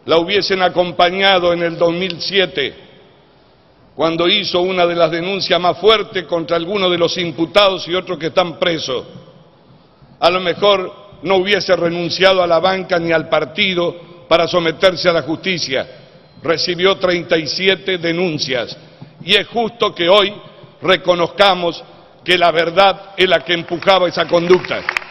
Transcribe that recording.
la hubiesen acompañado en el 2007, cuando hizo una de las denuncias más fuertes contra algunos de los imputados y otros que están presos, a lo mejor no hubiese renunciado a la banca ni al partido para someterse a la justicia. Recibió 37 denuncias y es justo que hoy reconozcamos que la verdad es la que empujaba esa conducta.